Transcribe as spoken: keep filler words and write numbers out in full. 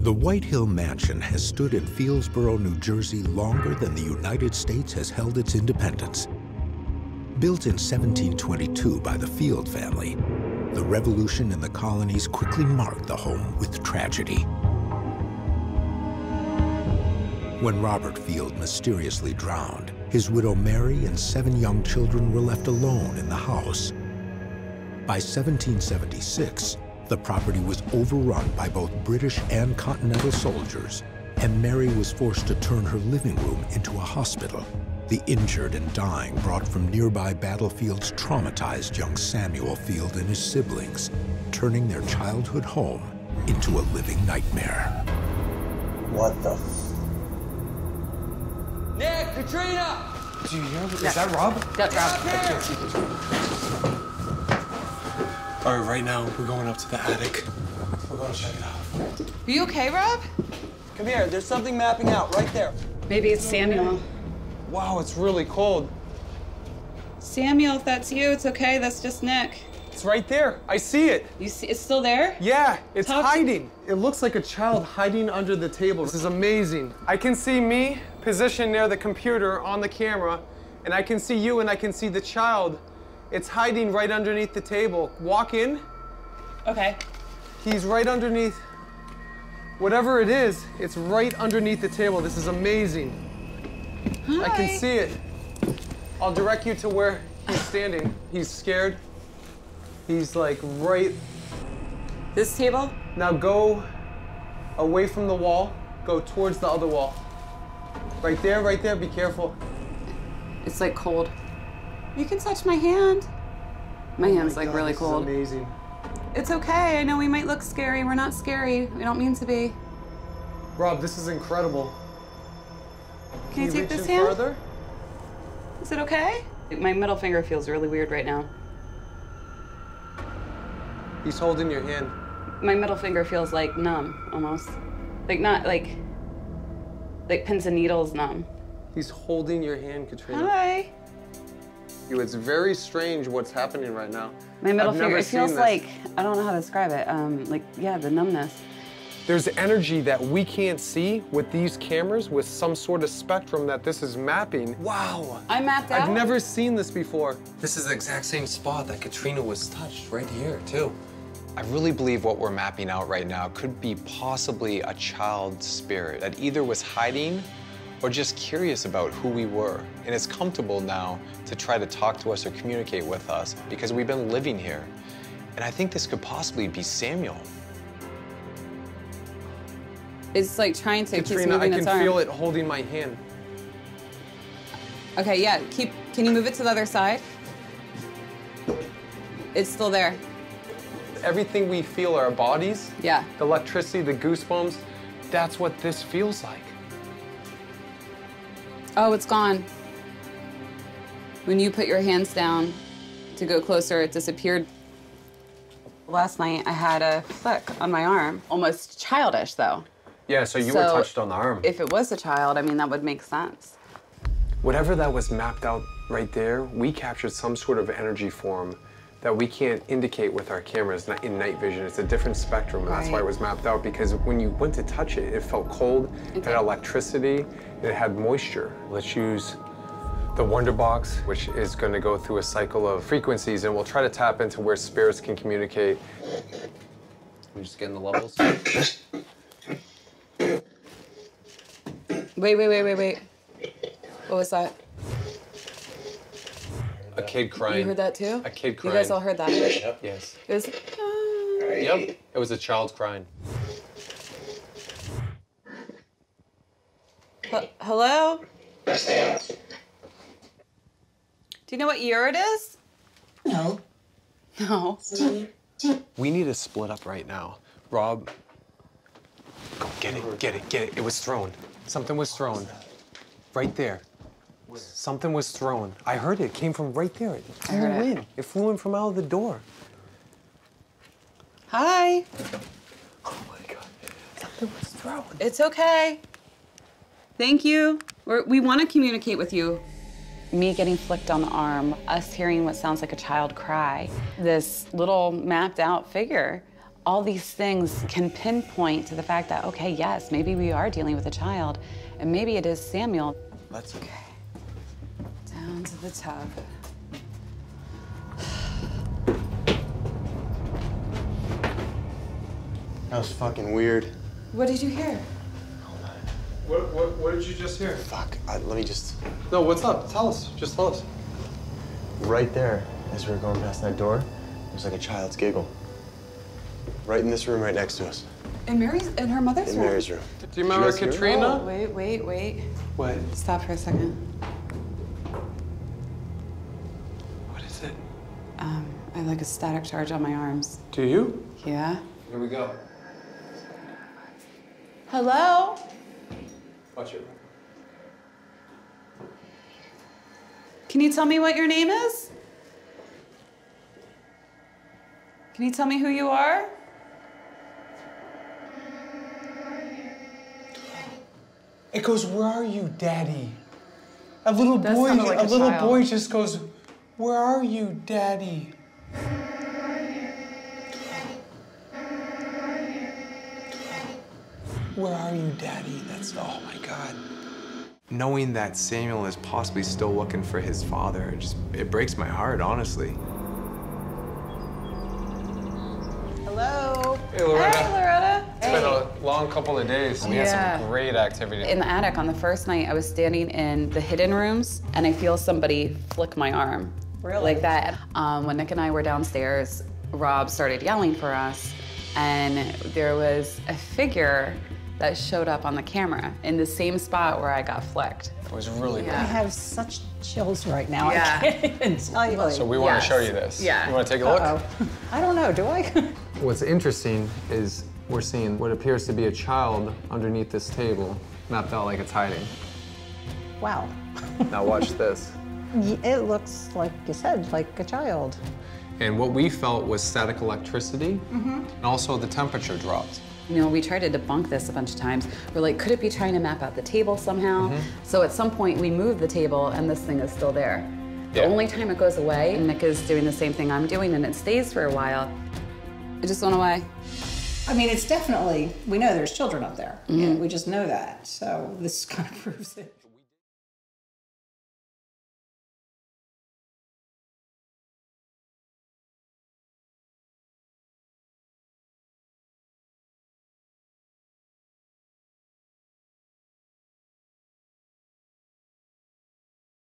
The Whitehill Mansion has stood in Fieldsboro, New Jersey longer than the United States has held its independence. Built in seventeen twenty-two by the Field family, the revolution in the colonies quickly marked the home with tragedy. When Robert Field mysteriously drowned, his widow Mary and seven young children were left alone in the house. By seventeen seventy-six, the property was overrun by both British and Continental soldiers, and Mary was forced to turn her living room into a hospital. The injured and dying brought from nearby battlefields traumatized young Samuel Field and his siblings, turning their childhood home into a living nightmare. What the f... Nick, Katrina! Do you hear? Is that Rob? That's Rob. All right, right now, we're going up to the attic. We're going to check it out. Are you okay, Rob? Come here, there's something mapping out right there. Maybe it's Samuel. Wow, it's really cold. Samuel, if that's you, it's okay. That's just Nick. It's right there. I see it. You see, it's still there? Yeah, it's Talk hiding. It looks like a child hiding under the table. This is amazing. I can see me positioned near the computer on the camera, and I can see you and I can see the child. It's hiding right underneath the table. Walk in. Okay. He's right underneath. Whatever it is, it's right underneath the table. This is amazing. Hi. I can see it. I'll direct you to where he's standing. He's scared. He's like right. This table? Now go away from the wall. Go towards the other wall. Right there, right there. Be careful. It's like cold. You can touch my hand. My Oh hand's my like God, really this cold. Is amazing. It's okay. I know we might look scary. We're not scary. We don't mean to be. Rob, this is incredible. Can you take reach this in hand? further? Is it okay? My middle finger feels really weird right now. He's holding your hand. My middle finger feels like numb, almost. Like not like, like pins and needles numb. He's holding your hand, Katrina. Hi. It's very strange what's happening right now. My middle I've finger, never it feels seen this. like, I don't know how to describe it. Um, like, yeah, the numbness. There's energy that we can't see with these cameras with some sort of spectrum that this is mapping. Wow. I mapped out? I've never seen this before. This is the exact same spot that Katrina was touched, right here, too. I really believe what we're mapping out right now could be possibly a child's spirit that either was hiding or just curious about who we were. And it's comfortable now to try to talk to us or communicate with us because we've been living here. And I think this could possibly be Samuel. It's like trying to keep Katrina, moving I its can arm. feel it holding my hand. Okay, yeah, keep, can you move it to the other side? It's still there. Everything we feel, our bodies, Yeah. the electricity, the goosebumps, that's what this feels like. Oh, it's gone. When you put your hands down to go closer, it disappeared. Last night, I had a flick on my arm. Almost childish, though. Yeah, so you So, were touched on the arm. If it was a child, I mean, that would make sense. Whatever that was mapped out right there, we captured some sort of energy form that we can't indicate with our cameras in night vision. It's a different spectrum, and that's why Right. it was mapped out, because when you went to touch it, it felt cold, it Okay. had electricity, and it had moisture. Let's use the Wonder Box, which is gonna go through a cycle of frequencies, and we'll try to tap into where spirits can communicate. I'm just getting the levels. Wait, wait, wait, wait, wait. What was that? A kid crying. You heard that too? A kid You crying. guys all heard that? It Yep. Yes. was, ah. Yep. It was a child crying. H- Hello? Do you know what year it is? No. No. We need to split up right now. Rob, go get it, get it, get it. It was thrown. Something was thrown. Right there. Something was thrown. I heard it. It came from right there. It flew heard it. in. It flew in from out of the door. Hi. Oh my God. Something was thrown. It's okay. Thank you. We're, we want to communicate with you. Me getting flicked on the arm, us hearing what sounds like a child cry, this little mapped out figure All these things can pinpoint to the fact that, okay, yes, maybe we are dealing with a child, and maybe it is Samuel. Let's. Okay. Down to the tub. That was fucking weird. What did you hear? What, what, what did you just hear? Fuck, I, let me just... No, what's up? Tell us. Just tell us. Right there, as we were going past that door, there's like a child's giggle. Right in this room right next to us. In Mary's, in her mother's In room? Mary's room. Do you remember guys hear it? Katrina? Oh, wait, wait, wait. What? Stop for a second. What is it? Um, I have like a static charge on my arms. Do you? Yeah? Here we go. Hello? Watch it. Can you tell me what your name is? Can you tell me who you are? It goes, "Where are you, Daddy?" A little Does boy, sound like a a little child. boy just goes, "Where are you, Daddy?" Where are you, Daddy? That's, oh my God. Knowing that Samuel is possibly still looking for his father, it just, it breaks my heart, honestly. Hello? Hey, Loretta. Hey, Loretta. It's been a long couple of days. We had Yeah. some great activity. In the attic on the first night, I was standing in the hidden rooms and I feel somebody flick my arm. Really? Like that. Um, when Nick and I were downstairs, Rob started yelling for us and there was a figure that showed up on the camera in the same spot where I got flicked. It was really Yeah. I have such chills right now. Yeah. I can't even tell you. good. So we want Yes. to show you this. Yeah. You want to take a look? Uh-oh. I don't know, do I? What's interesting is we're seeing what appears to be a child underneath this table, mapped out like it's hiding. Wow. Now watch this. Y- It looks, like you said, like a child. And what we felt was static electricity, and also the temperature dropped. You know, we tried to debunk this a bunch of times. We're like, could it be trying to map out the table somehow? So at some point we moved the table and this thing is still there. The Yeah. only time it goes away, Nick is doing the same thing I'm doing and it stays for a while. It just went away. I mean, it's definitely, we know there's children up there. Yeah, we just know that. So this kind of proves it.